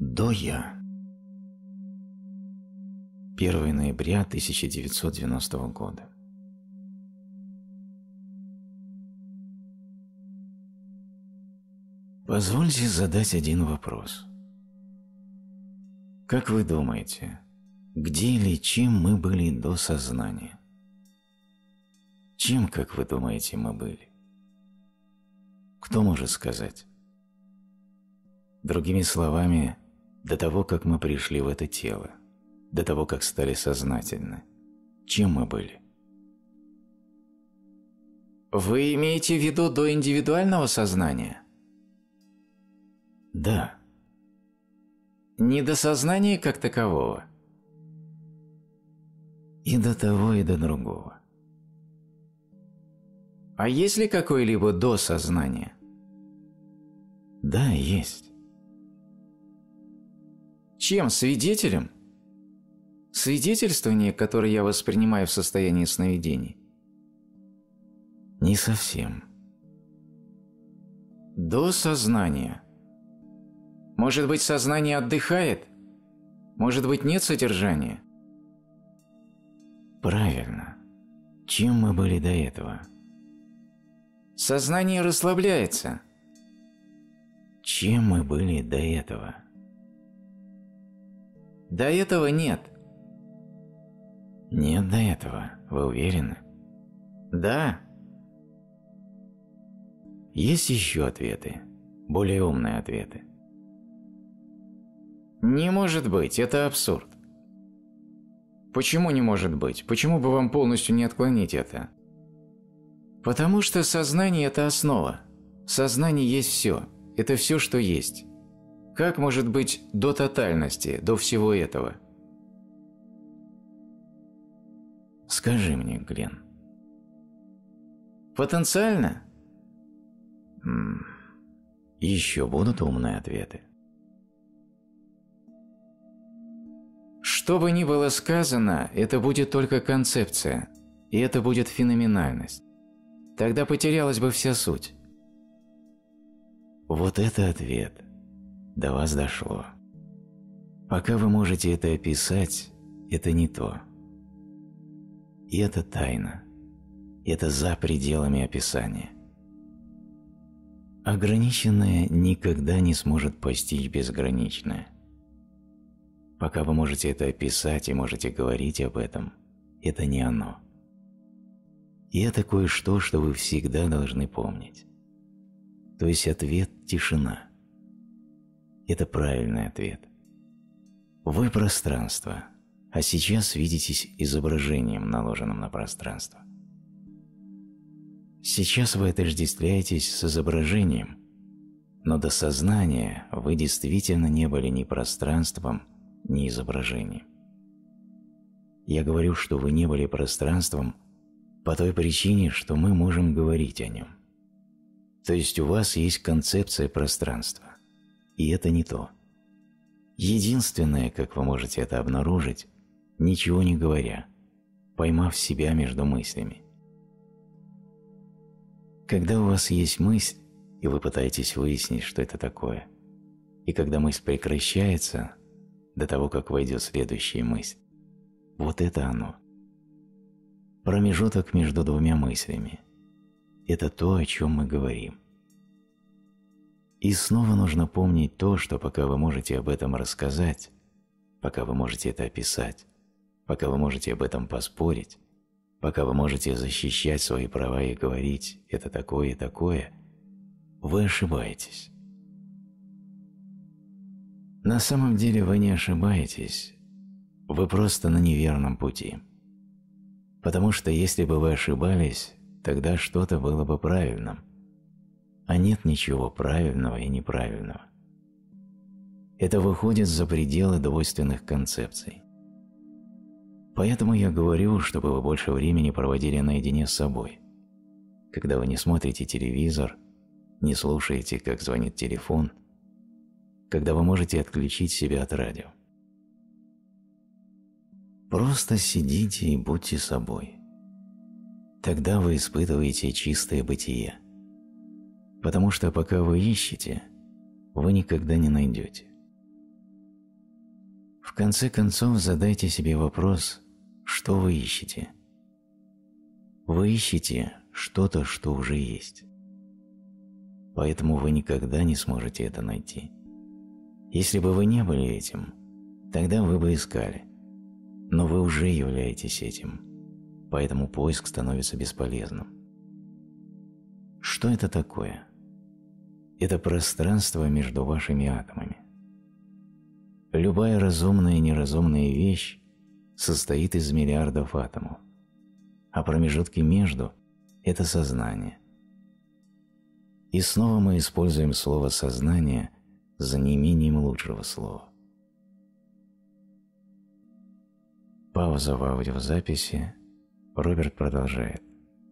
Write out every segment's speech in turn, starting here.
До-я. 1 ноября 1990 года. Позвольте задать один вопрос. Как вы думаете, где или чем мы были до сознания? Чем, как вы думаете, мы были? Кто может сказать? Другими словами, до того, как мы пришли в это тело, до того, как стали сознательны, чем мы были? Вы имеете в виду до индивидуального сознания? Да. Не до сознания как такового? И до того, и до другого. А есть ли какое-либо до сознания? Да, есть. Чем? Свидетелем? Свидетельствование, которое я воспринимаю в состоянии сновидений? Не совсем. До сознания. Может быть, сознание отдыхает? Может быть, нет содержания? Правильно. Чем мы были до этого? Сознание расслабляется. Чем мы были до этого? До этого нет. Нет до этого, вы уверены? Да. Есть еще ответы, более умные ответы. Не может быть, это абсурд. Почему не может быть? Почему бы вам полностью не отклонить это? Потому что сознание – это основа. Сознание есть все. Это все, что есть. Как может быть до тотальности, до всего этого? Скажи мне, Глен. Потенциально? Еще будут умные ответы. Что бы ни было сказано, это будет только концепция, и это будет феноменальность. Тогда потерялась бы вся суть. Вот это ответ. До вас дошло. Пока вы можете это описать, это не то. И это тайна. Это за пределами описания. Ограниченное никогда не сможет постичь безграничное. Пока вы можете это описать и можете говорить об этом, это не оно. И это кое-что, что вы всегда должны помнить. То есть ответ – тишина. Это правильный ответ. Вы – пространство, а сейчас видитесь изображением, наложенным на пространство. Сейчас вы отождествляетесь с изображением, но до сознания вы действительно не были ни пространством, ни изображением. Я говорю, что вы не были пространством по той причине, что мы можем говорить о нем. То есть у вас есть концепция пространства, и это не то. Единственное, как вы можете это обнаружить, ничего не говоря, поймав себя между мыслями. Когда у вас есть мысль, и вы пытаетесь выяснить, что это такое, и когда мысль прекращается, до того, как войдет следующая мысль, вот это оно. Промежуток между двумя мыслями. Это то, о чем мы говорим. И снова нужно помнить то, что пока вы можете об этом рассказать, пока вы можете это описать, пока вы можете об этом поспорить, пока вы можете защищать свои права и говорить «это такое и такое», вы ошибаетесь. На самом деле вы не ошибаетесь, вы просто на неверном пути. Потому что если бы вы ошибались, тогда что-то было бы правильным, а нет ничего правильного и неправильного. Это выходит за пределы двойственных концепций. Поэтому я говорю, чтобы вы больше времени проводили наедине с собой, когда вы не смотрите телевизор, не слушаете, как звонит телефон, когда вы можете отключить себя от радио. Просто сидите и будьте собой. Тогда вы испытываете чистое бытие. Потому что пока вы ищете, вы никогда не найдете. В конце концов, задайте себе вопрос, что вы ищете. Вы ищете что-то, что уже есть. Поэтому вы никогда не сможете это найти. Если бы вы не были этим, тогда вы бы искали. Но вы уже являетесь этим, поэтому поиск становится бесполезным. Что это такое? Это пространство между вашими атомами. Любая разумная и неразумная вещь состоит из миллиардов атомов, а промежутки между – это сознание. И снова мы используем слово «сознание» за неимением лучшего слова. Пауза в аудиозаписи. Роберт продолжает.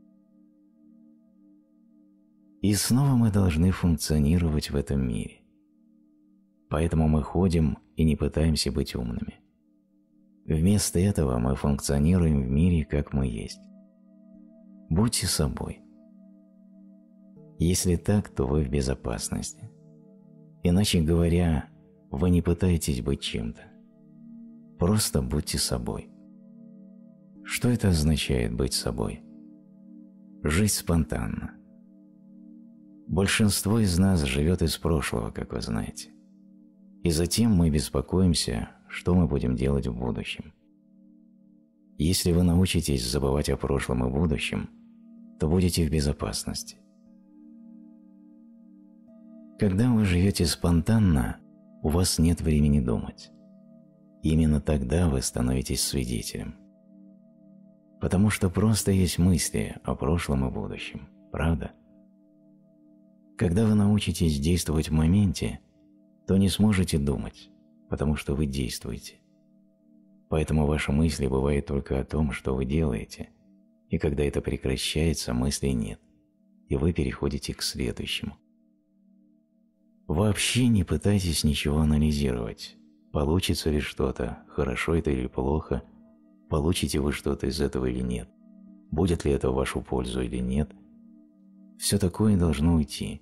И снова мы должны функционировать в этом мире. Поэтому мы ходим и не пытаемся быть умными. Вместо этого мы функционируем в мире, как мы есть. Будьте собой. Если так, то вы в безопасности. Иначе говоря, вы не пытаетесь быть чем-то. Просто будьте собой. Что это означает быть собой? Жить спонтанно. Большинство из нас живет из прошлого, как вы знаете. И затем мы беспокоимся, что мы будем делать в будущем. Если вы научитесь забывать о прошлом и будущем, то будете в безопасности. Когда вы живете спонтанно, у вас нет времени думать. Именно тогда вы становитесь свидетелем. Потому что просто есть мысли о прошлом и будущем, правда? Когда вы научитесь действовать в моменте, то не сможете думать, потому что вы действуете. Поэтому ваши мысли бывают только о том, что вы делаете, и когда это прекращается, мыслей нет, и вы переходите к следующему. Вообще не пытайтесь ничего анализировать, получится ли что-то, хорошо это или плохо, получите вы что-то из этого или нет, будет ли это в вашу пользу или нет. Все такое должно уйти.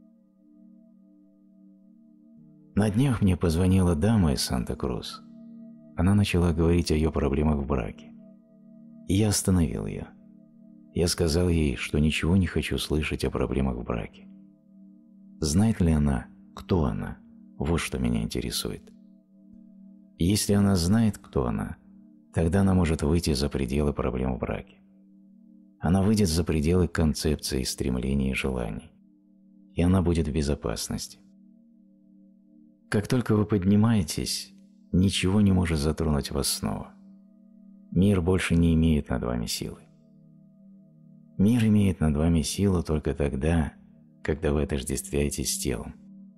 На днях мне позвонила дама из Санта-Крус. Она начала говорить о ее проблемах в браке. И я остановил ее. Я сказал ей, что ничего не хочу слышать о проблемах в браке. Знает ли она, кто она? Вот что меня интересует. И если она знает, кто она, тогда она может выйти за пределы проблем в браке. Она выйдет за пределы концепций, стремлений и желаний. И она будет в безопасности. Как только вы поднимаетесь, ничего не может затронуть вас снова. Мир больше не имеет над вами силы. Мир имеет над вами силу только тогда, когда вы отождествляетесь с телом.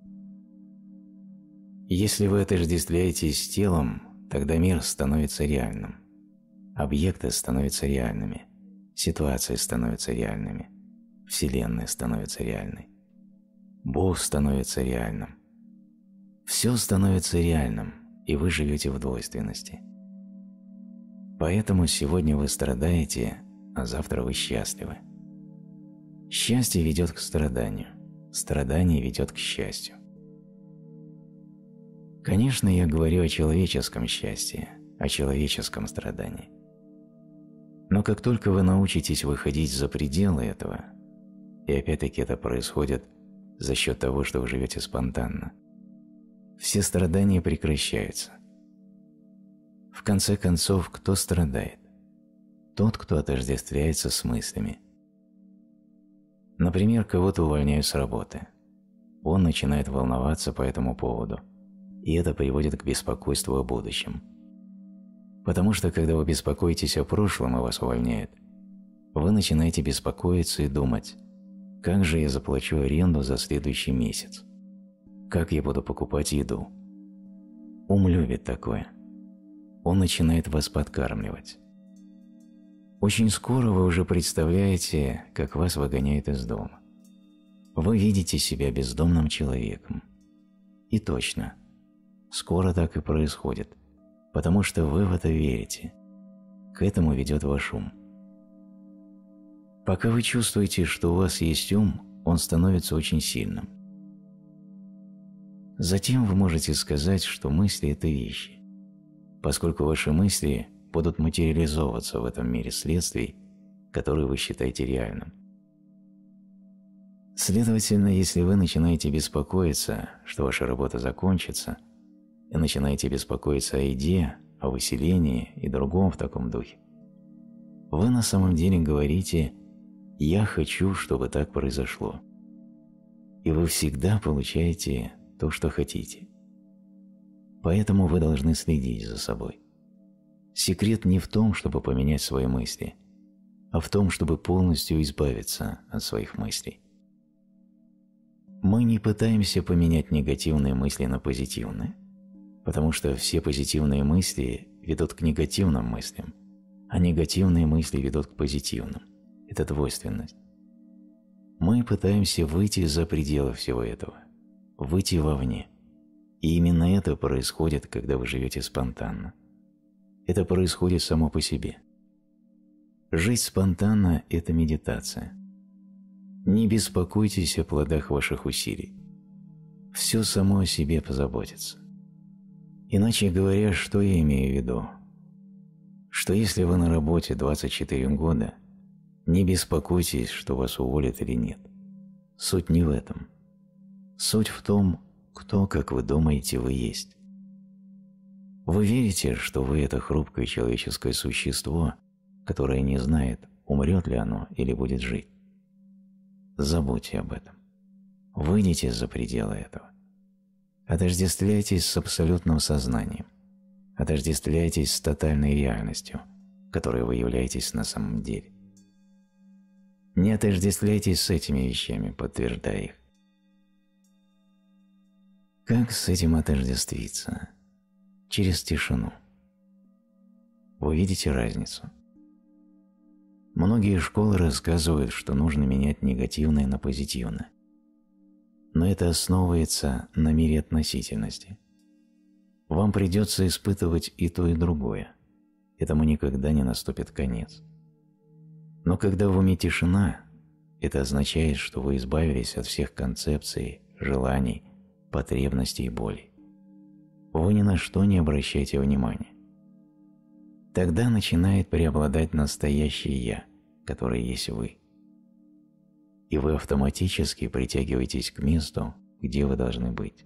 Если вы отождествляетесь с телом, тогда мир становится реальным. Объекты становятся реальными. Ситуации становятся реальными. Вселенная становится реальной. Бог становится реальным. Все становится реальным, и вы живете в двойственности. Поэтому сегодня вы страдаете, а завтра вы счастливы. Счастье ведет к страданию, страдание ведет к счастью. Конечно, я говорю о человеческом счастье, о человеческом страдании. Но как только вы научитесь выходить за пределы этого, и опять-таки это происходит за счет того, что вы живете спонтанно, все страдания прекращаются. В конце концов, кто страдает? Тот, кто отождествляется с мыслями. Например, кого-то увольняют с работы. Он начинает волноваться по этому поводу, и это приводит к беспокойству о будущем. Потому что, когда вы беспокоитесь о прошлом и вас увольняют, вы начинаете беспокоиться и думать, как же я заплачу аренду за следующий месяц? Как я буду покупать еду? Ум любит такое. Он начинает вас подкармливать. Очень скоро вы уже представляете, как вас выгоняют из дома. Вы видите себя бездомным человеком. И точно, скоро так и происходит, потому что вы в это верите. К этому ведет ваш ум. Пока вы чувствуете, что у вас есть ум, он становится очень сильным. Затем вы можете сказать, что мысли – это вещи. поскольку ваши мысли будут материализовываться в этом мире следствий, которые вы считаете реальным. Следовательно, если вы начинаете беспокоиться, что ваша работа закончится, и начинаете беспокоиться о еде, о выселении и другом в таком духе, вы на самом деле говорите «я хочу, чтобы так произошло». И вы всегда получаете то, что хотите. Поэтому вы должны следить за собой. Секрет не в том, чтобы поменять свои мысли, а в том, чтобы полностью избавиться от своих мыслей. Мы не пытаемся поменять негативные мысли на позитивные, потому что все позитивные мысли ведут к негативным мыслям, а негативные мысли ведут к позитивным. Это двойственность. Мы пытаемся выйти за пределы всего этого, выйти вовне. И именно это происходит, когда вы живете спонтанно. Это происходит само по себе. Жить спонтанно – это медитация. Не беспокойтесь о плодах ваших усилий. Все само о себе позаботится. Иначе говоря, что я имею в виду? Что если вы на работе 24 года, не беспокойтесь, что вас уволят или нет. Суть не в этом. Суть в том, кто, как вы думаете, вы есть. Вы верите, что вы – это хрупкое человеческое существо, которое не знает, умрет ли оно или будет жить. Забудьте об этом. Выйдите за пределы этого. Отождествляйтесь с абсолютным сознанием. Отождествляйтесь с тотальной реальностью, которой вы являетесь на самом деле. Не отождествляйтесь с этими вещами, подтверждая их. Как с этим отождествиться? Через тишину. Вы видите разницу? Многие школы рассказывают, что нужно менять негативное на позитивное. Но это основывается на мире относительности. Вам придется испытывать и то, и другое. Этому никогда не наступит конец. Но когда в уме тишина, это означает, что вы избавились от всех концепций, желаний, потребностей и болей. Вы ни на что не обращаете внимания. Тогда начинает преобладать настоящее «я», которое есть вы. И вы автоматически притягиваетесь к месту, где вы должны быть.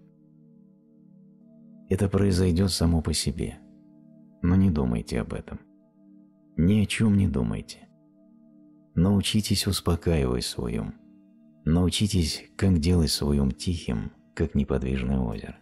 Это произойдет само по себе, но не думайте об этом. Ни о чем не думайте. Научитесь успокаивать свой ум. Научитесь, как делать свой ум тихим, как неподвижное озеро.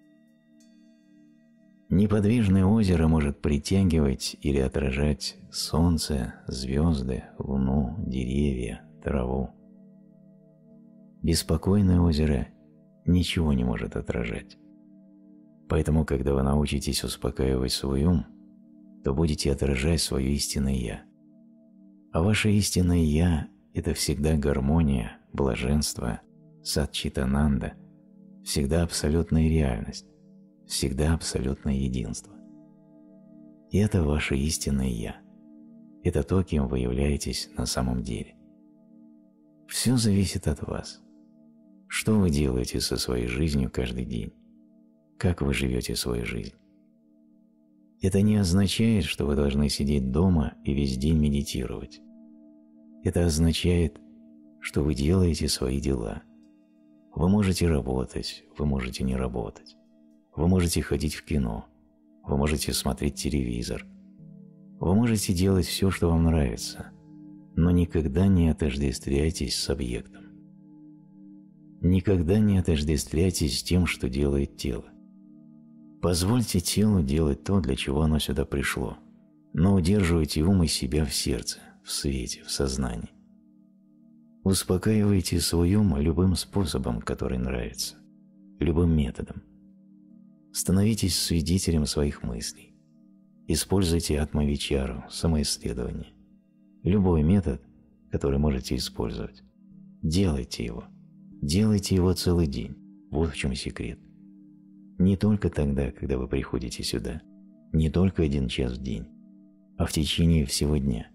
Неподвижное озеро может притягивать или отражать солнце, звезды, луну, деревья, траву. Беспокойное озеро ничего не может отражать. Поэтому, когда вы научитесь успокаивать свой ум, то будете отражать свое истинное «я». А ваше истинное «я» – это всегда гармония, блаженство, садчитананда, всегда абсолютная реальность, всегда абсолютное единство. И это ваше истинное «я». Это то, кем вы являетесь на самом деле. Все зависит от вас. Что вы делаете со своей жизнью каждый день? Как вы живете свою жизнь? Это не означает, что вы должны сидеть дома и весь день медитировать. Это означает, что вы делаете свои дела. Вы можете работать, вы можете не работать. Вы можете ходить в кино, вы можете смотреть телевизор. Вы можете делать все, что вам нравится, но никогда не отождествляйтесь с объектом. Никогда не отождествляйтесь с тем, что делает тело. Позвольте телу делать то, для чего оно сюда пришло, но удерживайте ум и себя в сердце, в свете, в сознании. Успокаивайте свой ум любым способом, который нравится, любым методом. Становитесь свидетелем своих мыслей. Используйте атма-вичару, самоисследование. Любой метод, который можете использовать. Делайте его. Делайте его целый день. Вот в чем секрет. Не только тогда, когда вы приходите сюда, не только 1 час в день, а в течение всего дня.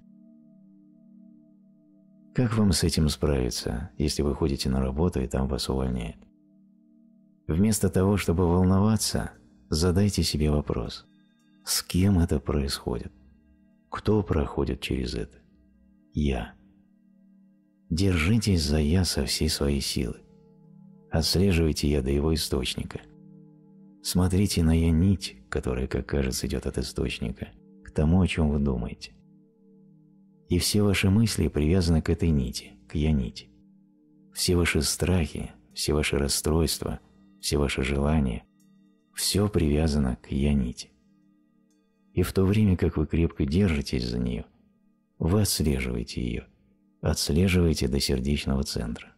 Как вам с этим справиться, если вы ходите на работу и там вас увольняют? Вместо того, чтобы волноваться, задайте себе вопрос: С кем это происходит? Кто проходит через это? Я. Держитесь за «я» со всей своей силы. Отслеживайте «я» до его источника. Смотрите на «я» нить, которая, как кажется, идет от источника, к тому, о чем вы думаете. И все ваши мысли привязаны к этой нити, к «я»-нити. Все ваши страхи, все ваши расстройства, все ваши желания – все привязано к «я»-нити. И в то время, как вы крепко держитесь за нее, вы отслеживаете ее, отслеживаете до сердечного центра.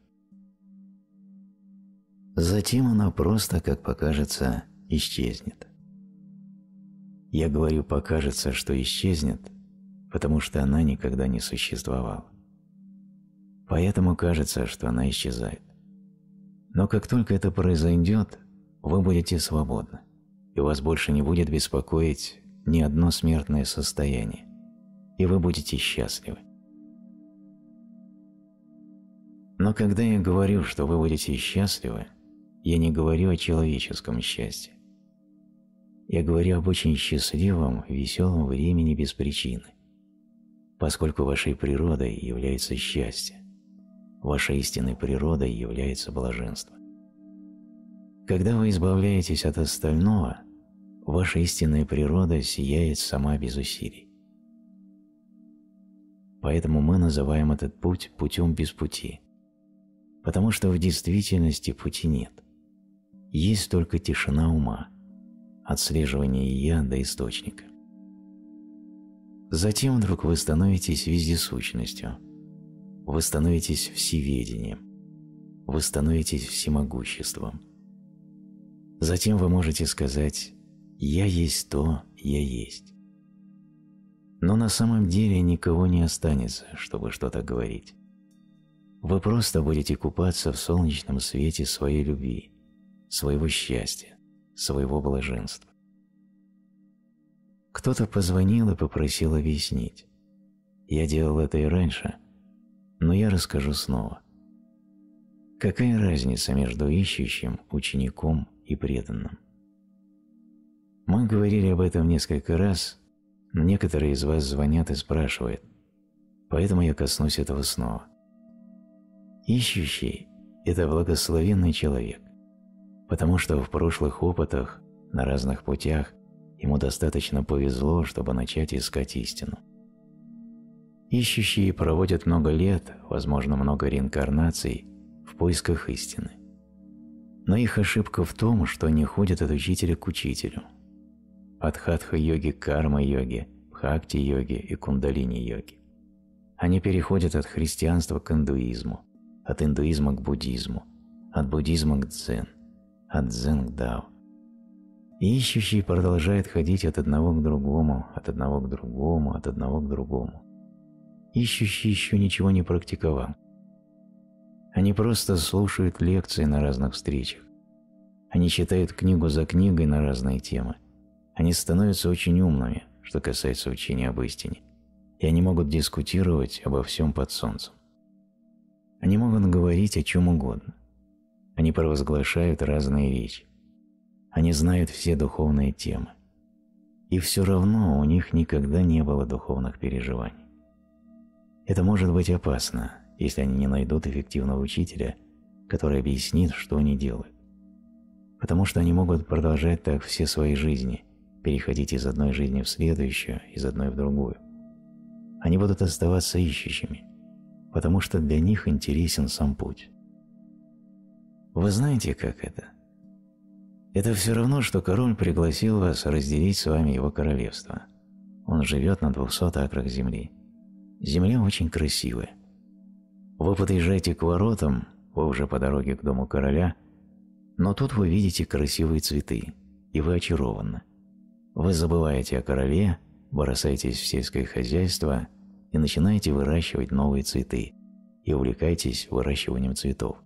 Затем она просто, как покажется, исчезнет. Я говорю «покажется, что исчезнет», потому что она никогда не существовала. Поэтому кажется, что она исчезает. Но как только это произойдет, вы будете свободны, и вас больше не будет беспокоить ни одно смертное состояние, и вы будете счастливы. Но когда я говорю, что вы будете счастливы, я не говорю о человеческом счастье. Я говорю об очень счастливом, веселом времени без причины, поскольку вашей природой является счастье, вашей истинной природой является блаженство. Когда вы избавляетесь от остального, ваша истинная природа сияет сама без усилий. Поэтому мы называем этот путь путем без пути, потому что в действительности пути нет. Есть только тишина ума, отслеживание «я» до источника. Затем вдруг вы становитесь вездесущностью, вы становитесь всеведением, вы становитесь всемогуществом. Затем вы можете сказать «Я есть то, я есть». Но на самом деле никого не останется, чтобы что-то говорить. Вы просто будете купаться в солнечном свете своей любви, своего счастья, своего блаженства. Кто-то позвонил и попросил объяснить. Я делал это и раньше, но я расскажу снова. Какая разница между ищущим, учеником и преданным? Мы говорили об этом несколько раз, но некоторые из вас звонят и спрашивают, поэтому я коснусь этого снова. Ищущий – это благословенный человек, потому что в прошлых опытах, на разных путях, ему достаточно повезло, чтобы начать искать истину. Ищущие проводят много лет, возможно, много реинкарнаций, в поисках истины. Но их ошибка в том, что они ходят от учителя к учителю. От хатха-йоги к карма-йоге, бхакти-йоге и кундалини-йоге. Они переходят от христианства к индуизму, от индуизма к буддизму, от буддизма к дзен, от дзен к дао. И ищущий продолжает ходить от одного к другому, от одного к другому, от одного к другому. Ищущий еще ничего не практиковал. Они просто слушают лекции на разных встречах. Они читают книгу за книгой на разные темы. Они становятся очень умными, что касается учения об истине, и они могут дискутировать обо всем под солнцем. Они могут говорить о чем угодно. Они провозглашают разные речи. Они знают все духовные темы. И все равно у них никогда не было духовных переживаний. Это может быть опасно, если они не найдут эффективного учителя, который объяснит, что они делают. Потому что они могут продолжать так все свои жизни, переходить из одной жизни в следующую, из одной в другую. Они будут оставаться ищущими, потому что для них интересен сам путь. Вы знаете, как это? Это все равно, что король пригласил вас разделить с вами его королевство. Он живет на 200 акрах земли. Земля очень красивая. Вы подъезжаете к воротам, вы уже по дороге к дому короля, но тут вы видите красивые цветы, и вы очарованы. Вы забываете о короле, бросаетесь в сельское хозяйство и начинаете выращивать новые цветы и увлекаетесь выращиванием цветов.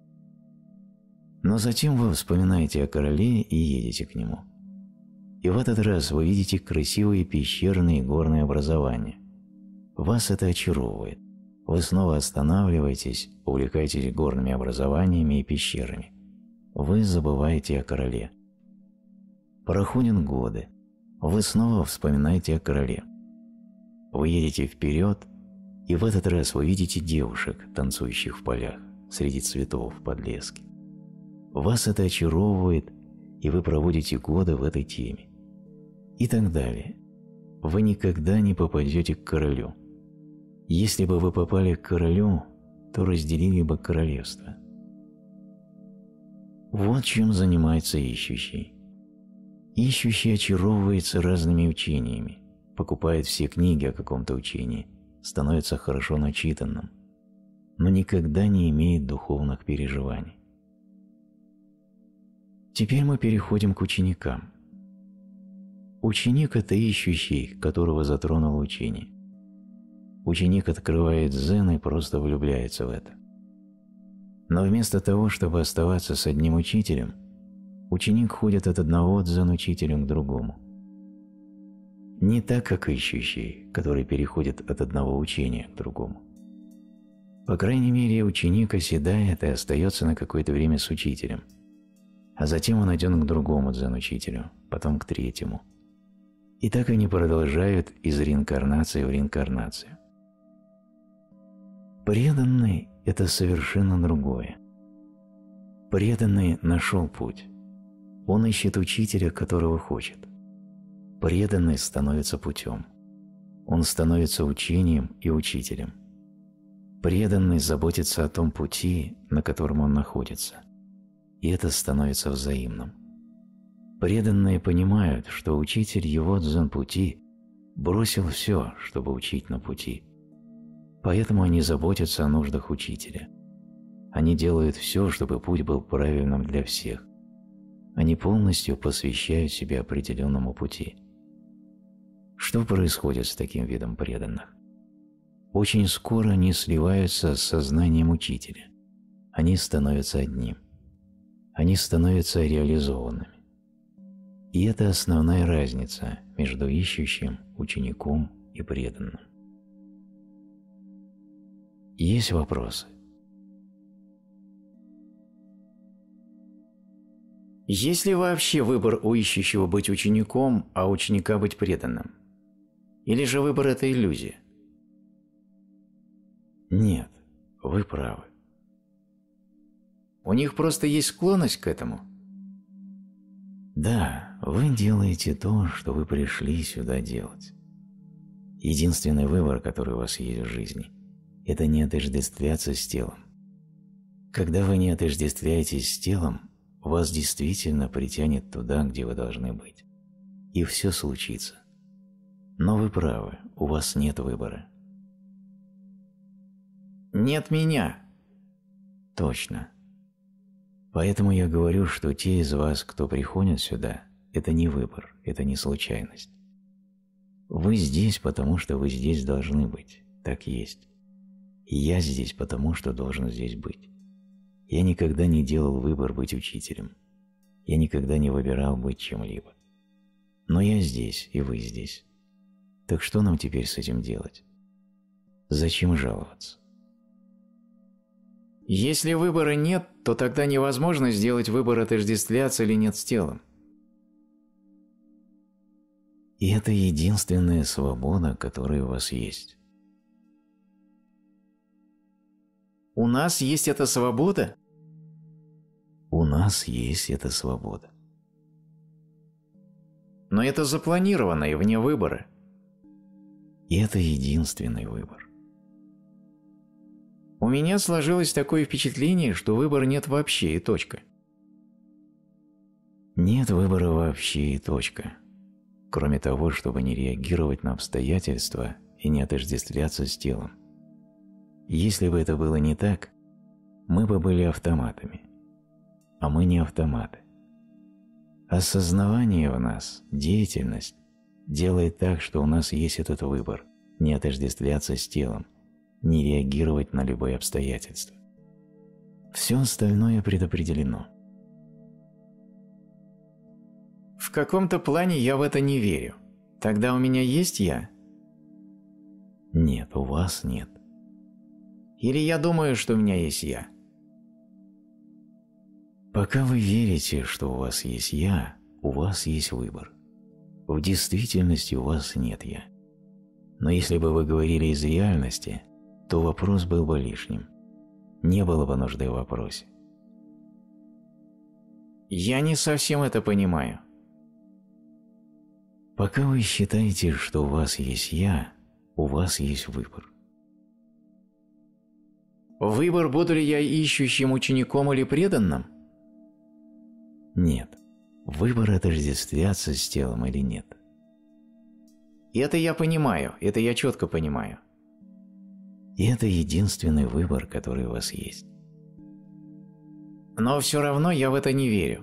Но затем вы вспоминаете о короле и едете к нему. И в этот раз вы видите красивые пещерные и горные образования. Вас это очаровывает. Вы снова останавливаетесь, увлекаетесь горными образованиями и пещерами. Вы забываете о короле. Проходят годы. Вы снова вспоминаете о короле. Вы едете вперед, и в этот раз вы видите девушек, танцующих в полях, среди цветов в подлеске. Вас это очаровывает, и вы проводите годы в этой теме. И так далее. Вы никогда не попадете к королю. Если бы вы попали к королю, то разделили бы королевство. Вот чем занимается ищущий. Ищущий очаровывается разными учениями, покупает все книги о каком-то учении, становится хорошо начитанным, но никогда не имеет духовных переживаний. Теперь мы переходим к ученикам. Ученик – это ищущий, которого затронуло учение. Ученик открывает дзен и просто влюбляется в это. Но вместо того, чтобы оставаться с одним учителем, ученик ходит от одного дзен-учителя к другому. Не так, как ищущий, который переходит от одного учения к другому. По крайней мере, ученик оседает и остается на какое-то время с учителем, а затем он идет к другому дзен-учителю, потом к третьему. И так они продолжают из реинкарнации в реинкарнацию. Преданный – это совершенно другое. Преданный нашел путь. Он ищет учителя, которого хочет. Преданный становится путем. Он становится учением и учителем. Преданный заботится о том пути, на котором он находится. И это становится взаимным. Преданные понимают, что учитель его дзен-пути бросил все, чтобы учить на пути. Поэтому они заботятся о нуждах учителя. Они делают все, чтобы путь был правильным для всех. Они полностью посвящают себя определенному пути. Что происходит с таким видом преданных? Очень скоро они сливаются с сознанием учителя. Они становятся одним. Они становятся реализованными. И это основная разница между ищущим, учеником и преданным. Есть вопросы? Есть ли вообще выбор у ищущего быть учеником, а у ученика быть преданным? Или же выбор – это иллюзия? Нет, вы правы. У них просто есть склонность к этому? Да, вы делаете то, что вы пришли сюда делать. Единственный выбор, который у вас есть в жизни – это не отождествляться с телом. Когда вы не отождествляетесь с телом, вас действительно притянет туда, где вы должны быть. И все случится. Но вы правы, у вас нет выбора. Нет меня. Точно. Поэтому я говорю, что те из вас, кто приходит сюда, это не выбор, это не случайность. Вы здесь, потому что вы здесь должны быть, так есть. И я здесь, потому что должен здесь быть. Я никогда не делал выбор быть учителем. Я никогда не выбирал быть чем-либо. Но я здесь, и вы здесь. Так что нам теперь с этим делать? Зачем жаловаться? Если выбора нет, то тогда невозможно сделать выбор, отождествляться или нет с телом. И это единственная свобода, которая у вас есть. У нас есть эта свобода? У нас есть эта свобода. Но это запланировано и вне выбора. И это единственный выбор. У меня сложилось такое впечатление, что выбора нет вообще и точка. Нет выбора вообще и точка. Кроме того, чтобы не реагировать на обстоятельства и не отождествляться с телом. Если бы это было не так, мы бы были автоматами. А мы не автоматы. Осознавание в нас, деятельность, делает так, что у нас есть этот выбор – не отождествляться с телом, не реагировать на любые обстоятельства. Все остальное предопределено. В каком-то плане я в это не верю. Тогда у меня есть я? Нет, у вас нет. Или я думаю, что у меня есть я? Пока вы верите, что у вас есть «я», у вас есть выбор. В действительности у вас нет «я». Но если бы вы говорили из реальности, то вопрос был бы лишним. Не было бы нужды в вопросе. Я не совсем это понимаю. Пока вы считаете, что у вас есть «я», у вас есть выбор. Выбор, буду ли я ищущим учеником или преданным? Нет. Выбор отождествляться с телом или нет. Это я понимаю, это я четко понимаю. И это единственный выбор, который у вас есть. Но все равно я в это не верю.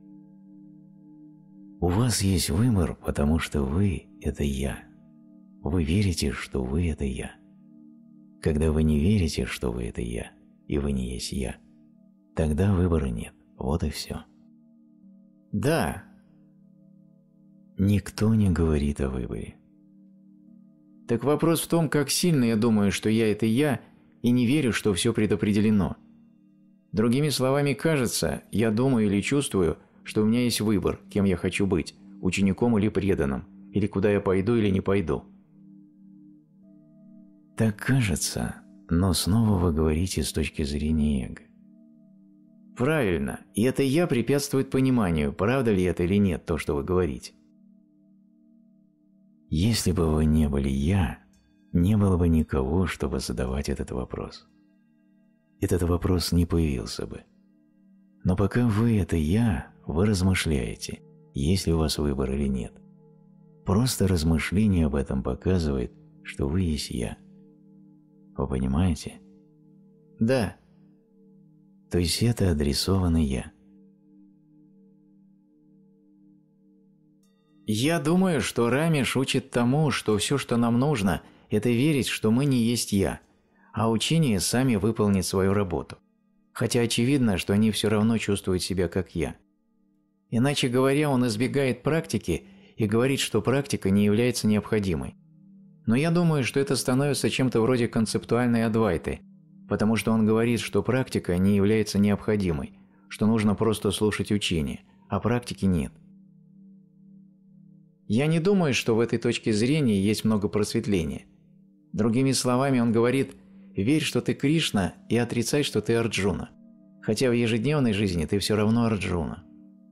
У вас есть выбор, потому что вы – это «я». Вы верите, что вы – это «я». Когда вы не верите, что вы – это «я», и вы не есть «я», тогда выбора нет. Вот и все. Да. Никто не говорит о выборе. Так вопрос в том, как сильно я думаю, что я – это я, и не верю, что все предопределено. Другими словами, кажется, я думаю или чувствую, что у меня есть выбор, кем я хочу быть, учеником или преданным, или куда я пойду или не пойду. Так кажется, но снова вы говорите с точки зрения эго. Правильно, и это «я» препятствует пониманию, правда ли это или нет, то, что вы говорите. Если бы вы не были «я», не было бы никого, чтобы задавать этот вопрос. Этот вопрос не появился бы. Но пока вы – это «я», вы размышляете, есть ли у вас выбор или нет. Просто размышление об этом показывает, что вы есть «я». Вы понимаете? Да. То есть это адресовано «я». Я думаю, что Рамеш учит тому, что все, что нам нужно, это верить, что мы не есть «я», а учения сами выполнят свою работу. Хотя очевидно, что они все равно чувствуют себя как «я». Иначе говоря, он избегает практики и говорит, что практика не является необходимой. Но я думаю, что это становится чем-то вроде концептуальной адвайты, потому что он говорит, что практика не является необходимой, что нужно просто слушать учение, а практики нет. Я не думаю, что в этой точке зрения есть много просветления. Другими словами, он говорит: верь, что ты Кришна, и отрицай, что ты Арджуна. Хотя в ежедневной жизни ты все равно Арджуна.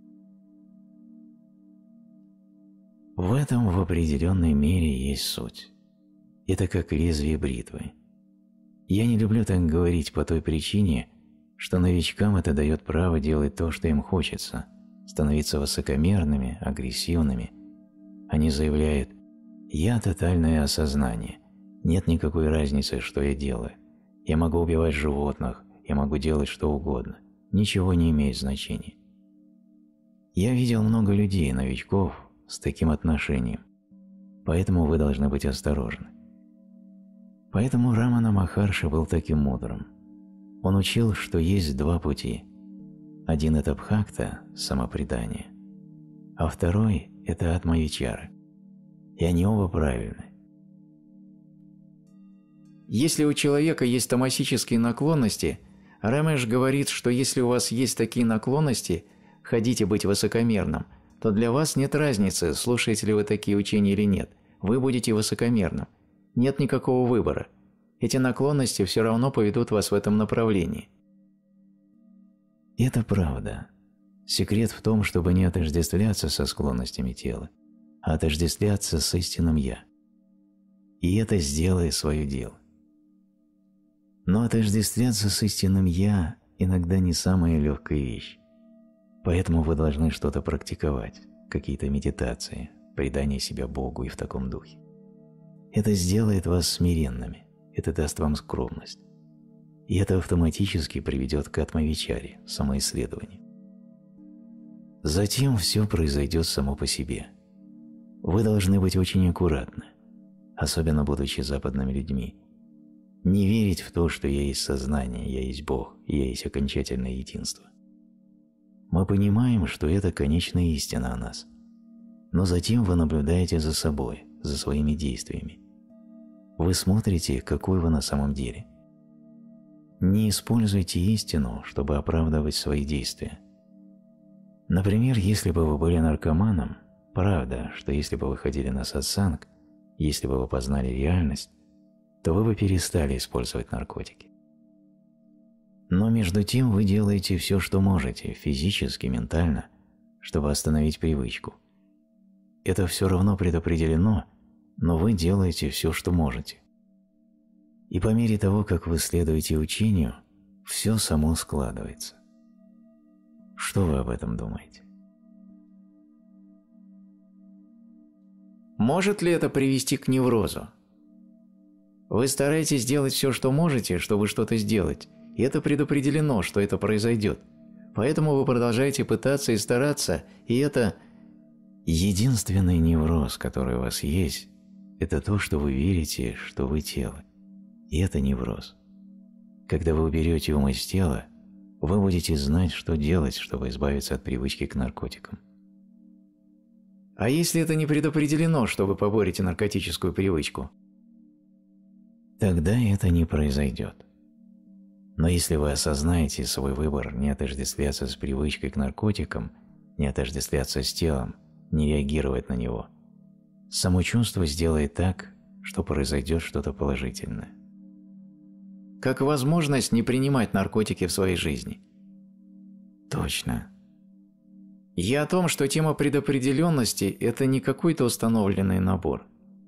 В этом в определенной мере есть суть. Это как лезвие бритвы. Я не люблю так говорить по той причине, что новичкам это дает право делать то, что им хочется, становиться высокомерными, агрессивными. Они заявляют: «Я тотальное осознание, нет никакой разницы, что я делаю. Я могу убивать животных, я могу делать что угодно, ничего не имеет значения». Я видел много людей, новичков, с таким отношением, поэтому вы должны быть осторожны. Поэтому Рамана Махарши был таким мудрым. Он учил, что есть два пути. Один – это бхакта, самопредание, а второй – это атма-вичара. И они оба правильны. Если у человека есть тамасические наклонности, Рамеш говорит, что если у вас есть такие наклонности, хотите быть высокомерным, то для вас нет разницы, слушаете ли вы такие учения или нет, вы будете высокомерным. Нет никакого выбора. Эти наклонности все равно поведут вас в этом направлении. Это правда. Секрет в том, чтобы не отождествляться со склонностями тела, а отождествляться с истинным «я». И это сделает свое дело. Но отождествляться с истинным «я» иногда не самая легкая вещь. Поэтому вы должны что-то практиковать, какие-то медитации, предание себя Богу и в таком духе. Это сделает вас смиренными, это даст вам скромность. И это автоматически приведет к атма-вичаре, самоисследованию. Затем все произойдет само по себе. Вы должны быть очень аккуратны, особенно будучи западными людьми. Не верить в то, что я есть сознание, я есть Бог, я есть окончательное единство. Мы понимаем, что это конечная истина о нас. Но затем вы наблюдаете за собой, за своими действиями. Вы смотрите, какой вы на самом деле. Не используйте истину, чтобы оправдывать свои действия. Например, если бы вы были наркоманом, правда, что если бы вы ходили на сатсанг, если бы вы познали реальность, то вы бы перестали использовать наркотики. Но между тем вы делаете все, что можете, физически, ментально, чтобы остановить привычку. Это все равно предопределено, но вы делаете все, что можете. И по мере того, как вы следуете учению, все само складывается. Что вы об этом думаете? Может ли это привести к неврозу? Вы стараетесь делать все, что можете, чтобы что-то сделать, и это предопределено, что это произойдет. Поэтому вы продолжаете пытаться и стараться, и это… Единственный невроз, который у вас есть, это то, что вы верите, что вы тело. И это невроз. Когда вы уберете ум из тела, вы будете знать, что делать, чтобы избавиться от привычки к наркотикам. А если это не предопределено, что вы поборете наркотическую привычку? Тогда это не произойдет. Но если вы осознаете свой выбор не отождествляться с привычкой к наркотикам, не отождествляться с телом, не реагировать на него, само чувство сделает так, что произойдет что-то положительное. Как возможность не принимать наркотики в своей жизни. Точно. Я о том, что тема предопределенности – это не какой-то установленный набор.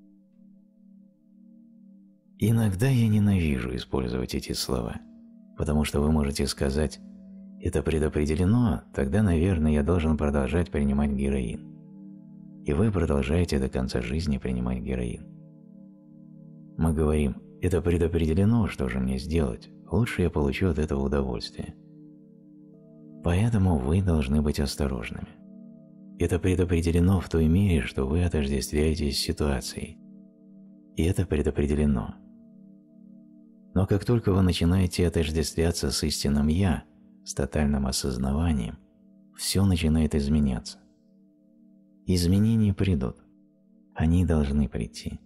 Иногда я ненавижу использовать эти слова, потому что вы можете сказать «это предопределено, тогда, наверное, я должен продолжать принимать героин». И вы продолжаете до конца жизни принимать героин. Мы говорим «это предопределено, что же мне сделать? Лучше я получу от этого удовольствие». Поэтому вы должны быть осторожными. Это предопределено в той мере, что вы отождествляетесь с ситуацией. И это предопределено. Но как только вы начинаете отождествляться с истинным «Я», с тотальным осознаванием, все начинает изменяться. Изменения придут. Они должны прийти.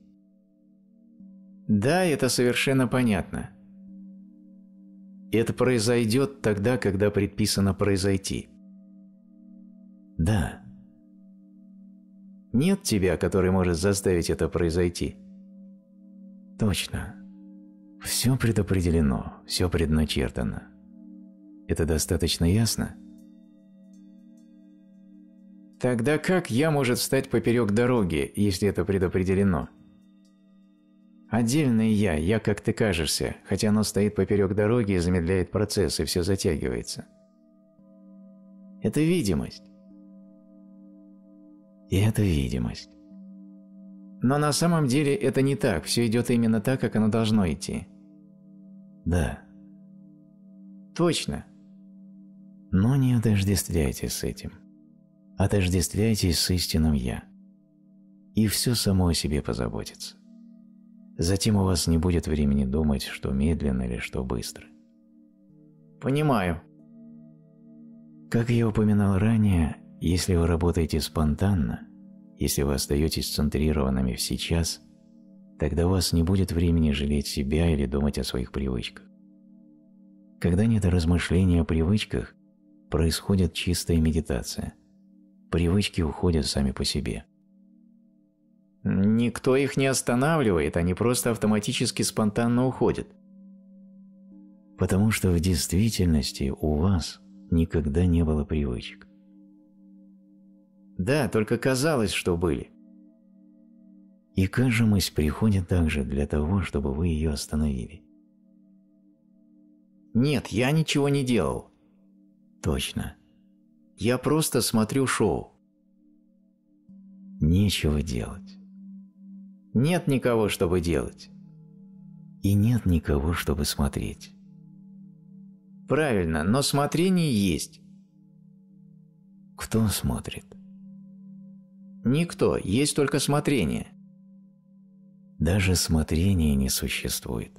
Да, это совершенно понятно. Это произойдет тогда, когда предписано произойти. Да. Нет тебя, который может заставить это произойти. Точно. Все предопределено, все предначертано. Это достаточно ясно? Тогда как я может встать поперек дороги, если это предопределено? Отдельное я как ты кажешься, хотя оно стоит поперек дороги и замедляет процесс, и все затягивается. Это видимость. И это видимость. Но на самом деле это не так, все идет именно так, как оно должно идти. Да. Точно. Но не отождествляйтесь с этим. Отождествляйтесь с истинным «Я». И все само о себе позаботится. Затем у вас не будет времени думать, что медленно или что быстро. Понимаю. Как я упоминал ранее, если вы работаете спонтанно, если вы остаетесь центрированными в сейчас, тогда у вас не будет времени жалеть себя или думать о своих привычках. Когда нет размышления о привычках, происходит чистая медитация. Привычки уходят сами по себе. Никто их не останавливает, они просто автоматически спонтанно уходят. Потому что в действительности у вас никогда не было привычек. Да, только казалось, что были. И кажемость приходит также для того, чтобы вы ее остановили. Нет, я ничего не делал. Точно. Я просто смотрю шоу. Нечего делать. Нет никого, чтобы делать. И нет никого, чтобы смотреть. Правильно, но смотрение есть. Кто смотрит? Никто, есть только смотрение. Даже смотрения не существует.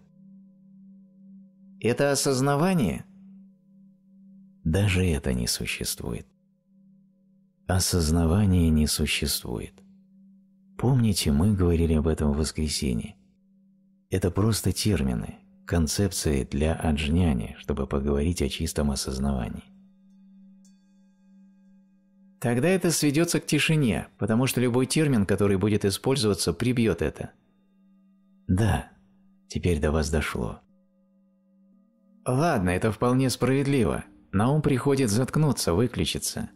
Это осознавание? Даже это не существует. Осознавания не существует. Помните, мы говорили об этом в воскресенье. Это просто термины, концепции для аджняни, чтобы поговорить о чистом осознавании. Тогда это сведется к тишине, потому что любой термин, который будет использоваться, прибьет это. Да, теперь до вас дошло. Ладно, это вполне справедливо. На ум приходит заткнуться, выключиться.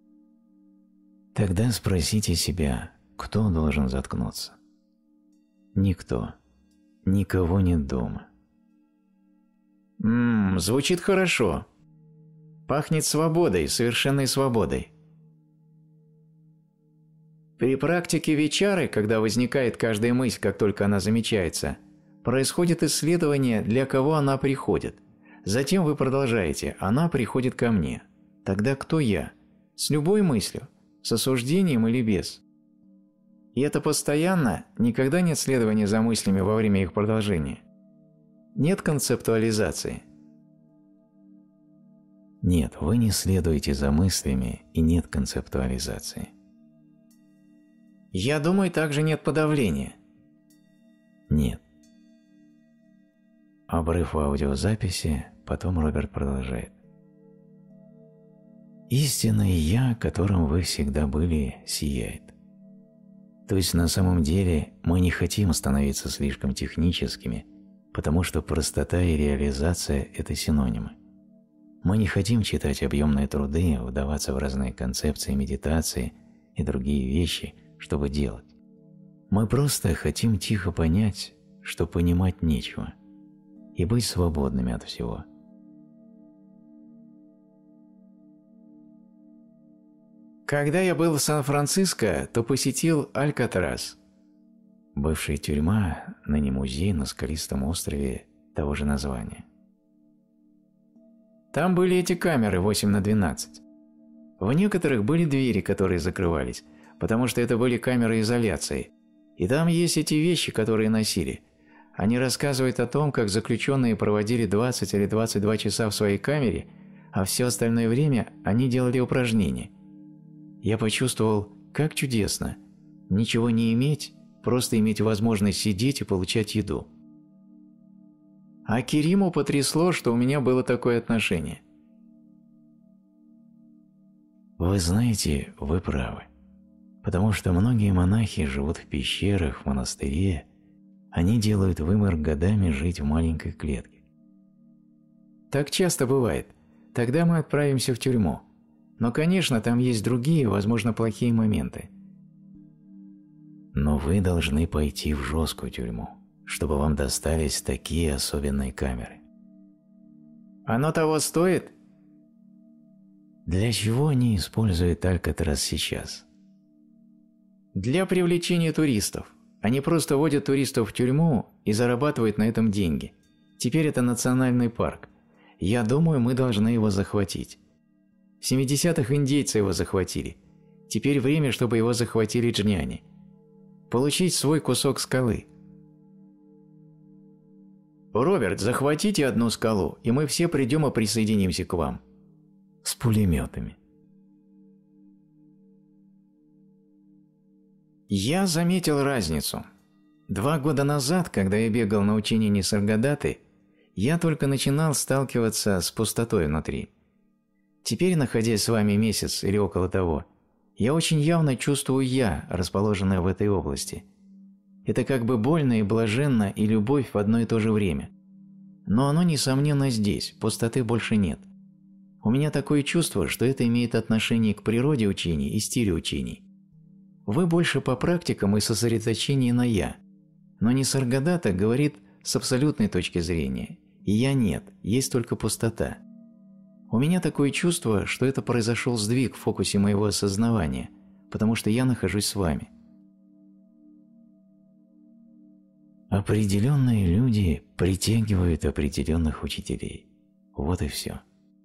Тогда спросите себя, кто должен заткнуться? Никто. Никого нет дома. Звучит хорошо. Пахнет свободой, совершенной свободой. При практике вичары, когда возникает каждая мысль, как только она замечается, происходит исследование, для кого она приходит. Затем вы продолжаете «она приходит ко мне». Тогда кто я? С любой мыслью, с осуждением или без? И это постоянно, никогда нет следования за мыслями во время их продолжения. Нет концептуализации. Нет, вы не следуете за мыслями, и нет концептуализации. Я думаю, также нет подавления. Нет. Обрыв в аудиозаписи, потом Роберт продолжает. Истинное «Я», которым вы всегда были, сияет. То есть на самом деле мы не хотим становиться слишком техническими, потому что простота и реализация – это синонимы. Мы не хотим читать объемные труды, вдаваться в разные концепции медитации и другие вещи, чтобы делать. Мы просто хотим тихо понять, что понимать нечего, и быть свободными от всего. Когда я был в Сан-Франциско, то посетил Алькатрас. Бывшая тюрьма, ныне музей на скалистом острове того же названия. Там были эти камеры 8×12. В некоторых были двери, которые закрывались, потому что это были камеры изоляции. И там есть эти вещи, которые носили. Они рассказывают о том, как заключенные проводили 20 или 22 часа в своей камере, а все остальное время они делали упражнения. Я почувствовал, как чудесно. Ничего не иметь, просто иметь возможность сидеть и получать еду. А Кериму потрясло, что у меня было такое отношение. Вы знаете, вы правы. Потому что многие монахи живут в пещерах, в монастыре, они делают выбор годами жить в маленькой клетке. Так часто бывает. Тогда мы отправимся в тюрьму. Но, конечно, там есть другие, возможно, плохие моменты. Но вы должны пойти в жесткую тюрьму, чтобы вам достались такие особенные камеры. Оно того стоит? Для чего они используют Алькатрас сейчас? Для привлечения туристов. Они просто водят туристов в тюрьму и зарабатывают на этом деньги. Теперь это национальный парк. Я думаю, мы должны его захватить. В 70-х индейцы его захватили. Теперь время, чтобы его захватили джняни. Получить свой кусок скалы. Роберт, захватите одну скалу, и мы все придем и присоединимся к вам. С пулеметами. Я заметил разницу. 2 года назад, когда я бегал на учение Нисаргадаты, я только начинал сталкиваться с пустотой внутри. Теперь, находясь с вами месяц или около того, я очень явно чувствую «я», расположенное в этой области. Это как бы больно и блаженно и любовь в одно и то же время. Но оно, несомненно, здесь, пустоты больше нет. У меня такое чувство, что это имеет отношение к природе учений и стилю учений. Вы больше по практикам и сосредоточении на «я». Но Нисаргадата говорит с абсолютной точки зрения. И «я» нет, есть только пустота. У меня такое чувство, что это произошел сдвиг в фокусе моего осознавания, потому что я нахожусь с вами. Определенные люди притягивают определенных учителей. Вот и все.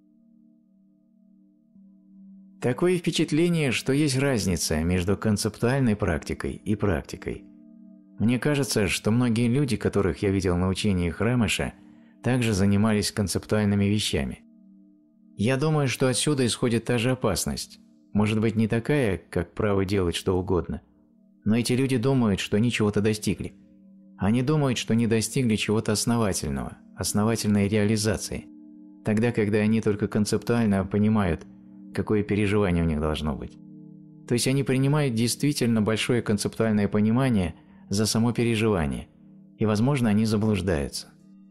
Такое впечатление, что есть разница между концептуальной практикой и практикой. Мне кажется, что многие люди, которых я видел на учениях Рамеша, также занимались концептуальными вещами. Я думаю, что отсюда исходит та же опасность. Может быть, не такая, как право делать что угодно. Но эти люди думают, что они чего-то достигли. Они думают, что не достигли чего-то основательного, основательной реализации. Тогда, когда они только концептуально понимают, какое переживание у них должно быть. То есть они принимают действительно большое концептуальное понимание за само переживание, и, возможно, они заблуждаются.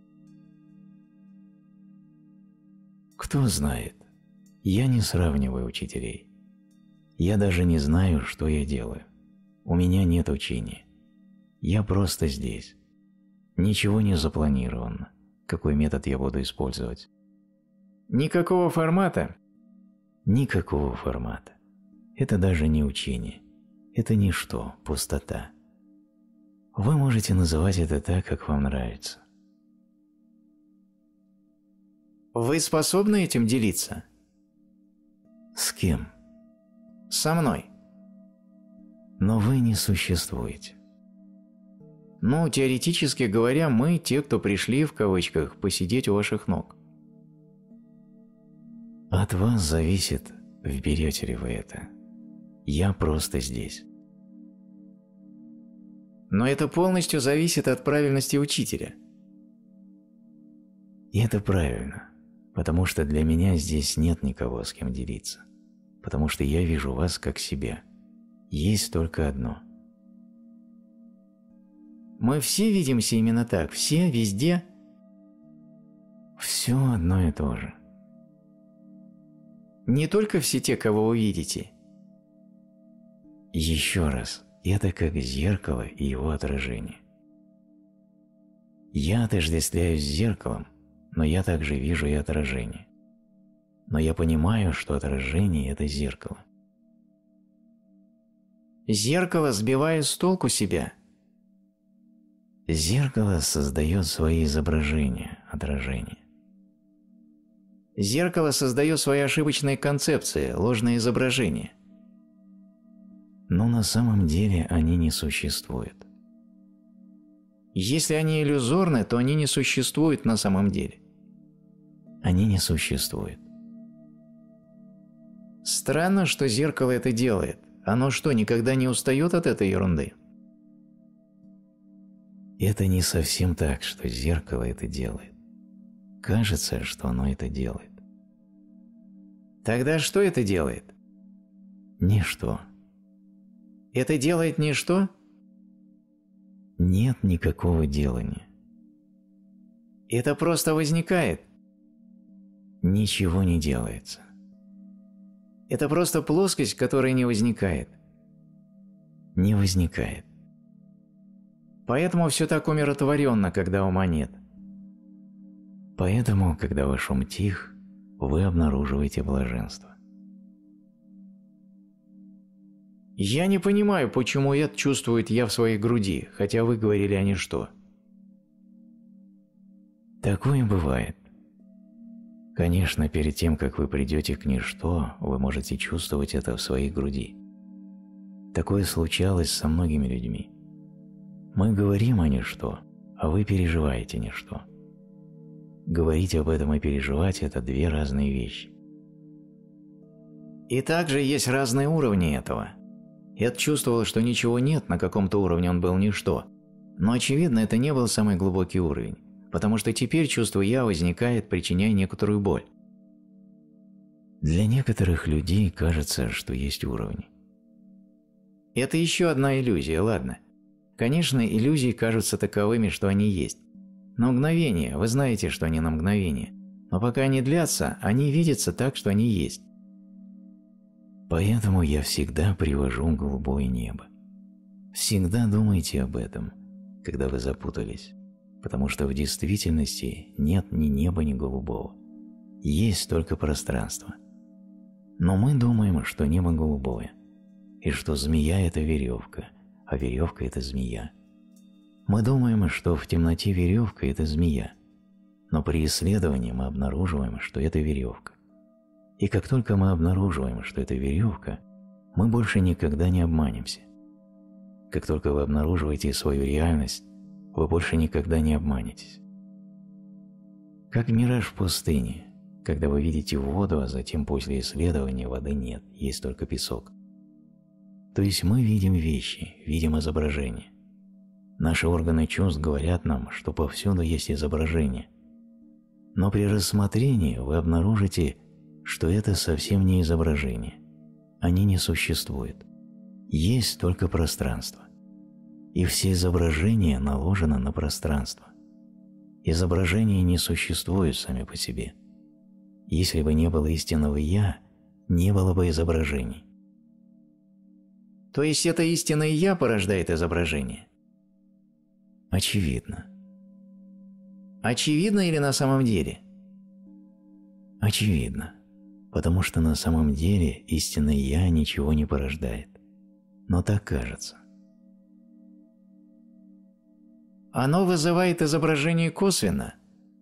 Кто знает? Я не сравниваю учителей. Я даже не знаю, что я делаю. У меня нет учения. Я просто здесь. Ничего не запланировано, какой метод я буду использовать. Никакого формата? Никакого формата. Это даже не учение. Это ничто, пустота. Вы можете называть это так, как вам нравится. Вы способны этим делиться? С кем? Со мной. Но вы не существуете. Ну, теоретически говоря, мы те, кто пришли, в кавычках, посидеть у ваших ног. От вас зависит, вберете ли вы это. Я просто здесь. Но это полностью зависит от правильности учителя. И это правильно, потому что для меня здесь нет никого, с кем делиться. Потому что я вижу вас как себя. Есть только одно. Мы все видимся именно так, все, везде. Все одно и то же. Не только все те, кого вы видите. Еще раз, это как зеркало и его отражение. Я отождествляюсь с зеркалом, но я также вижу и отражение. Но я понимаю, что отражение – это зеркало. Зеркало, сбивая с толку себя. Зеркало создает свои изображения, отражения. Зеркало создает свои ошибочные концепции, ложные изображения. Но на самом деле они не существуют. Если они иллюзорны, то они не существуют на самом деле. Они не существуют. Странно, что зеркало это делает. Оно что, никогда не устает от этой ерунды? Это не совсем так, что зеркало это делает. Кажется, что оно это делает. Тогда что это делает? Ничто. Это делает ничто? Нет никакого делания. Это просто возникает? Ничего не делается. Это просто плоскость, которая не возникает? Не возникает. Поэтому все так умиротворенно, когда ума нет. Поэтому, когда ваш ум тих, вы обнаруживаете блаженство. Я не понимаю, почему это чувствует я в своей груди, хотя вы говорили о ничто. Такое бывает. Конечно, перед тем, как вы придете к ничто, вы можете чувствовать это в своей груди. Такое случалось со многими людьми. Мы говорим о ничто, а вы переживаете ничто. Говорить об этом и переживать – это две разные вещи. И также есть разные уровни этого. Эд чувствовал, что ничего нет, на каком-то уровне он был ничто. Но, очевидно, это не был самый глубокий уровень, потому что теперь чувство «я» возникает, причиняя некоторую боль. Для некоторых людей кажется, что есть уровни. Это еще одна иллюзия, ладно. Конечно, иллюзии кажутся таковыми, что они есть. На мгновение, вы знаете, что они на мгновение. Но пока они длятся, они видятся так, что они есть. Поэтому я всегда привожу голубое небо. Всегда думайте об этом, когда вы запутались, потому что в действительности нет ни неба, ни голубого. Есть только пространство. Но мы думаем, что небо голубое, и что змея – это веревка, а веревка – это змея. Мы думаем, что в темноте веревка – это змея, но при исследовании мы обнаруживаем, что это веревка. И как только мы обнаруживаем, что это веревка, мы больше никогда не обманемся. Как только вы обнаруживаете свою реальность, вы больше никогда не обманетесь. Как мираж в пустыне, когда вы видите воду, а затем после исследования воды нет, есть только песок. То есть мы видим вещи, видим изображения. Наши органы чувств говорят нам, что повсюду есть изображение. Но при рассмотрении вы обнаружите, что это совсем не изображение. Они не существуют. Есть только пространство. И все изображения наложены на пространство. Изображения не существуют сами по себе. Если бы не было истинного «я», не было бы изображений. То есть это истинное «я» порождает изображение? Очевидно. Очевидно или на самом деле? Очевидно. Потому что на самом деле истинное «я» ничего не порождает. Но так кажется. Оно вызывает изображение косвенно?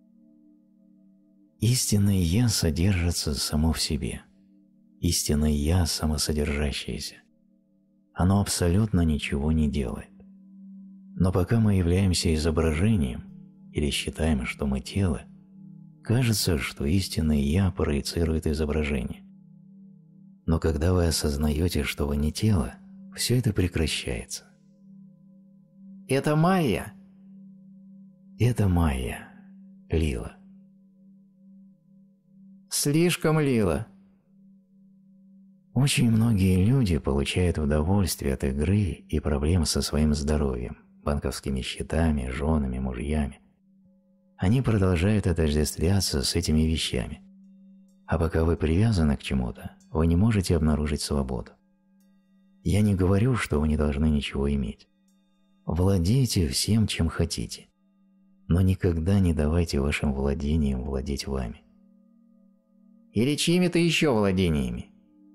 Истинное «я» содержится само в себе. Истинное «я» самосодержащееся. Оно абсолютно ничего не делает. Но пока мы являемся изображением или считаем, что мы тело, кажется, что истинное «я» проецирует изображение. Но когда вы осознаете, что вы не тело, все это прекращается. Это майя? Это майя, лила. Слишком лила. Очень многие люди получают удовольствие от игры и проблем со своим здоровьем, банковскими счетами, женами, мужьями. Они продолжают отождествляться с этими вещами. А пока вы привязаны к чему-то, вы не можете обнаружить свободу. Я не говорю, что вы не должны ничего иметь. Владейте всем, чем хотите, но никогда не давайте вашим владениям владеть вами. Или чьими-то еще владениями.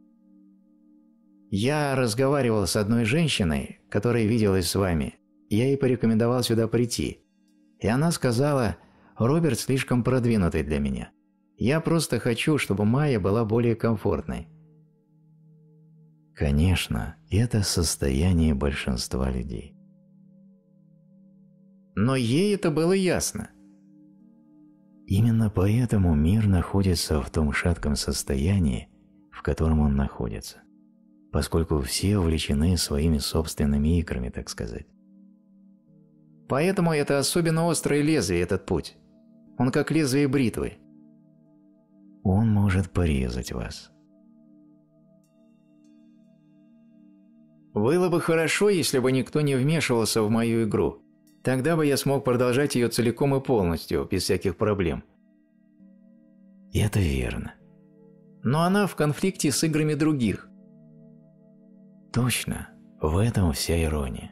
Я разговаривал с одной женщиной, которая виделась с вами. Я ей порекомендовал сюда прийти. И она сказала: «Роберт слишком продвинутый для меня. Я просто хочу, чтобы Майя была более комфортной». Конечно, это состояние большинства людей. Но ей это было ясно. Именно поэтому мир находится в том шатком состоянии, в котором он находится, поскольку все увлечены своими собственными играми, так сказать. Поэтому это особенно острое лезвие, этот путь. Он как лезвие бритвы. Он может порезать вас. Было бы хорошо, если бы никто не вмешивался в мою игру. Тогда бы я смог продолжать ее целиком и полностью, без всяких проблем. Это верно. Но она в конфликте с играми других. Точно. В этом вся ирония.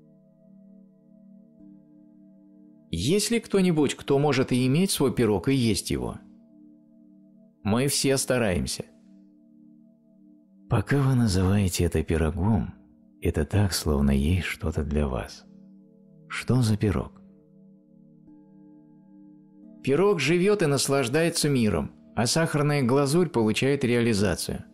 Есть ли кто-нибудь, кто может и иметь свой пирог, и есть его? Мы все стараемся. Пока вы называете это пирогом, это так, словно есть что-то для вас. Что за пирог? Пирог живет и наслаждается миром, а сахарная глазурь получает реализацию.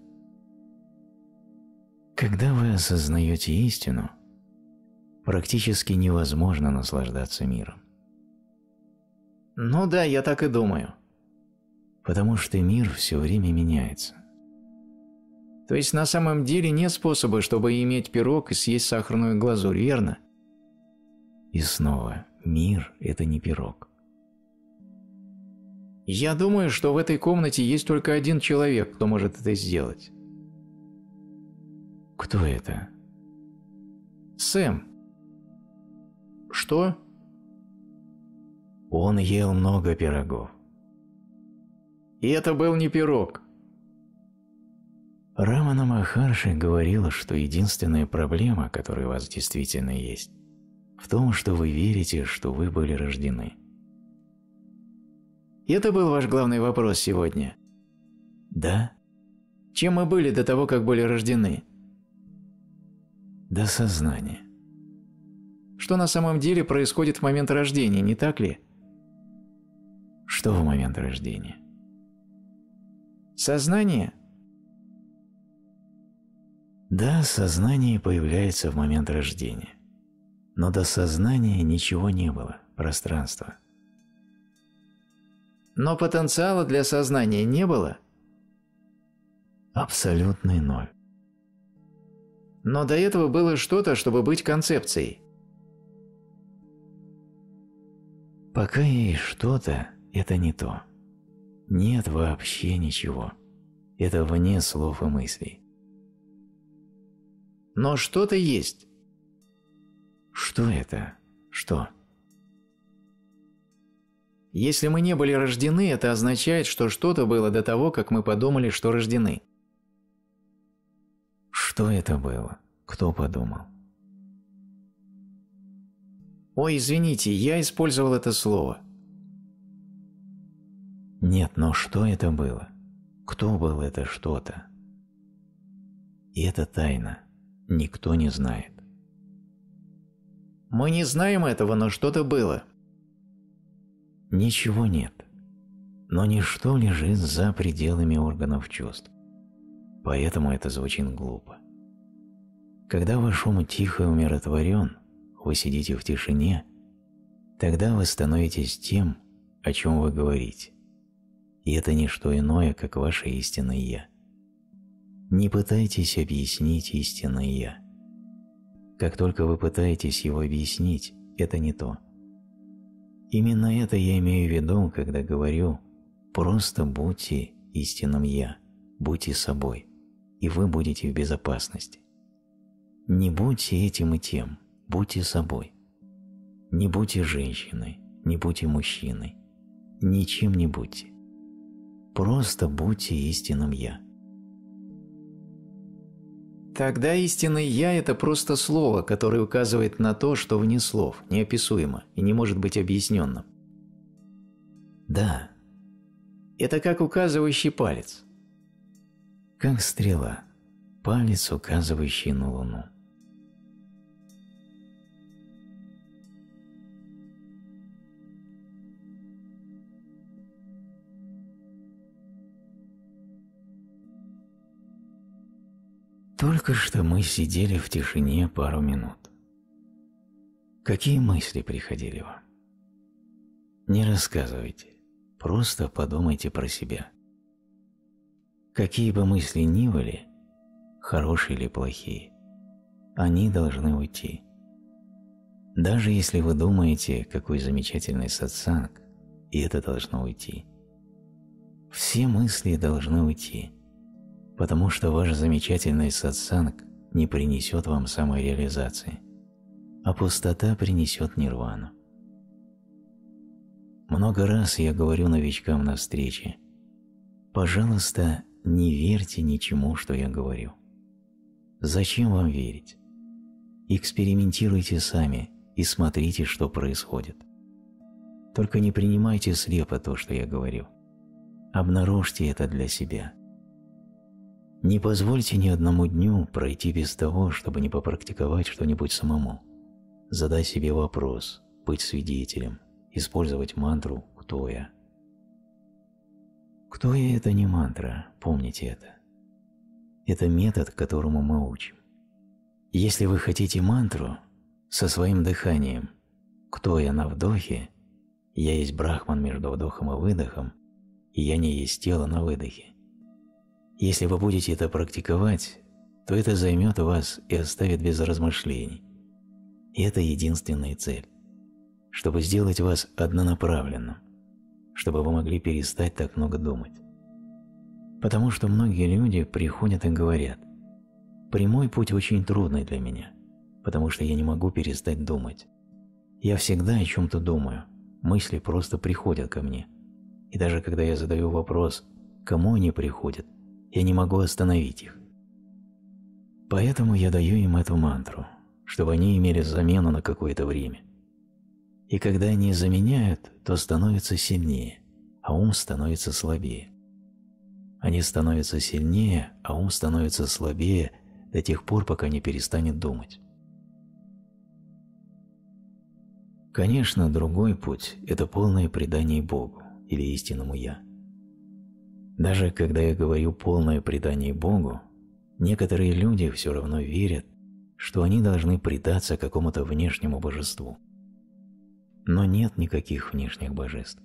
Когда вы осознаете истину, практически невозможно наслаждаться миром. Ну да, я так и думаю. Потому что мир все время меняется. То есть на самом деле нет способа, чтобы иметь пирог и съесть сахарную глазурь, верно? И снова, мир – это не пирог. Я думаю, что в этой комнате есть только один человек, кто может это сделать. Кто это? Сэм. Что? Он ел много пирогов. И это был не пирог. Рамана Махарши говорила, что единственная проблема, которая у вас действительно есть, в том, что вы верите, что вы были рождены. Это был ваш главный вопрос сегодня? Да. Чем мы были до того, как были рождены? До сознания. Что на самом деле происходит в момент рождения, не так ли? Что в момент рождения? Сознание? Да, сознание появляется в момент рождения. Но до сознания ничего не было, пространства. Но потенциала для сознания не было? Абсолютный ноль. Но до этого было что-то, чтобы быть концепцией. Пока есть что-то, это не то. Нет вообще ничего. Это вне слов и мыслей. но что-то есть. Что это? Что? Если мы не были рождены, это означает, что что-то было до того, как мы подумали, что рождены. Что это было? Кто подумал? Ой, извините, я использовал это слово. Нет, но что это было? Кто был это что-то? И это тайна. Никто не знает. Мы не знаем этого, но что-то было. Ничего нет. Но ничто лежит за пределами органов чувств. Поэтому это звучит глупо. Когда ваш ум тихо и умиротворен, вы сидите в тишине, тогда вы становитесь тем, о чем вы говорите. И это не что иное, как ваше истинное «Я». Не пытайтесь объяснить истинное «Я». Как только вы пытаетесь его объяснить, это не то. Именно это я имею в виду, когда говорю «просто будьте истинным «Я», будьте собой, и вы будете в безопасности». Не будьте этим и тем, будьте собой. Не будьте женщиной, не будьте мужчиной, ничем не будьте. Просто будьте истинным «Я». Тогда истинное «Я» – это просто слово, которое указывает на то, что вне слов, неописуемо и не может быть объясненным. Да. Это как указывающий палец. Как стрела, палец, указывающий на Луну. Только что мы сидели в тишине пару минут. Какие мысли приходили вам? Не рассказывайте, просто подумайте про себя. Какие бы мысли ни были, хорошие или плохие, они должны уйти. Даже если вы думаете, какой замечательный сатсанг, и это должно уйти. Все мысли должны уйти, потому что ваш замечательный сатсанг не принесет вам самореализации, а пустота принесет нирвану. Много раз я говорю новичкам на встрече: пожалуйста, не верьте ничему, что я говорю. Зачем вам верить? Экспериментируйте сами и смотрите, что происходит. Только не принимайте слепо то, что я говорю. Обнаружьте это для себя. Не позвольте ни одному дню пройти без того, чтобы не попрактиковать что-нибудь самому. Задай себе вопрос, быть свидетелем, использовать мантру «Кто я?». «Кто я» – это не мантра, помните это. Это метод, которому мы учим. Если вы хотите мантру, со своим дыханием «Кто я» на вдохе, «Я есть Брахман между вдохом и выдохом», и «Я не есть тело» на выдохе. Если вы будете это практиковать, то это займет вас и оставит без размышлений. И это единственная цель, чтобы сделать вас однонаправленным, чтобы вы могли перестать так много думать. Потому что многие люди приходят и говорят: «Прямой путь очень трудный для меня, потому что я не могу перестать думать. Я всегда о чем-то думаю, мысли просто приходят ко мне. И даже когда я задаю вопрос, кому они приходят, я не могу остановить их. Поэтому я даю им эту мантру, чтобы они имели замену на какое-то время. И когда они заменяют, то становятся сильнее, а ум становится слабее. Они становятся сильнее, а ум становится слабее до тех пор, пока не перестанет думать. Конечно, другой путь – это полное предание Богу или истинному «Я». Даже когда я говорю «полное предание Богу», некоторые люди все равно верят, что они должны предаться какому-то внешнему божеству. Но нет никаких внешних божеств.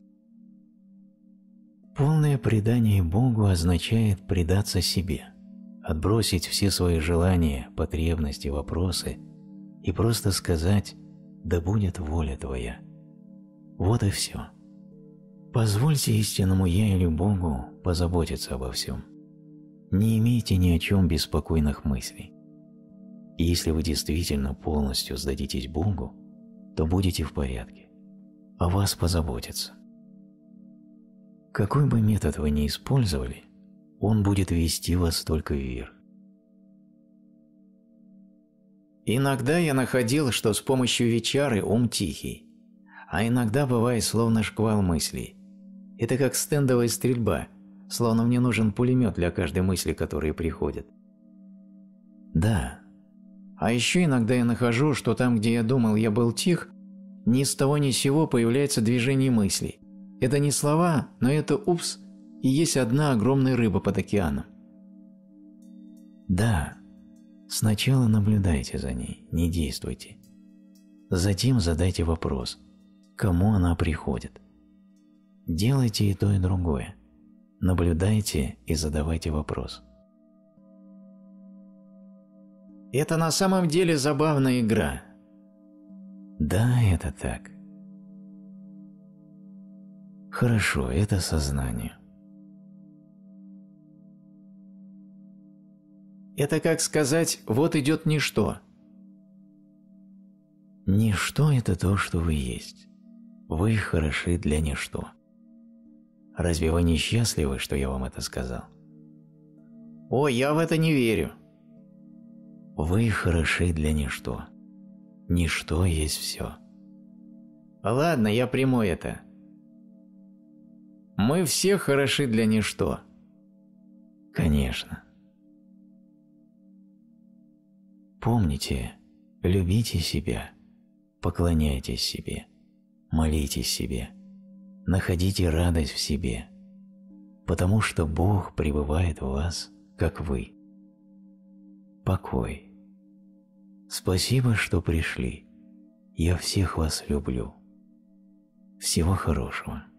Полное предание Богу означает предаться себе, отбросить все свои желания, потребности, вопросы и просто сказать «Да будет воля Твоя». Вот и все. Позвольте истинному «Я» или Богу позаботиться обо всем. Не имейте ни о чем беспокойных мыслей. И если вы действительно полностью сдадитесь Богу, то будете в порядке. О вас позаботятся. Какой бы метод вы ни использовали, он будет вести вас только вверх. Иногда я находил, что с помощью вичары ум тихий, а иногда бывает словно шквал мыслей. Это как стендовая стрельба, словно мне нужен пулемет для каждой мысли, которая приходит. Да. А еще иногда я нахожу, что там, где я думал, я был тих, ни с того ни с сего появляется движение мыслей. Это не слова, но это упс, и есть одна огромная рыба под океаном. Да. Сначала наблюдайте за ней, не действуйте. Затем задайте вопрос, кому она приходит. Делайте и то, и другое. Наблюдайте и задавайте вопрос. Это на самом деле забавная игра. Да, это так. Хорошо, это сознание. Это как сказать, вот идет ничто. Ничто – это то, что вы есть. Вы хороши для ничто. Разве вы не счастливы, что я вам это сказал? О, я в это не верю. Вы хороши для ничто. Ничто есть все. Ладно, я приму это. Мы все хороши для ничто. Конечно. Помните, любите себя, поклоняйтесь себе, молитесь себе, находите радость в себе, потому что Бог пребывает в вас, как вы. Покой. Спасибо, что пришли. Я всех вас люблю. Всего хорошего.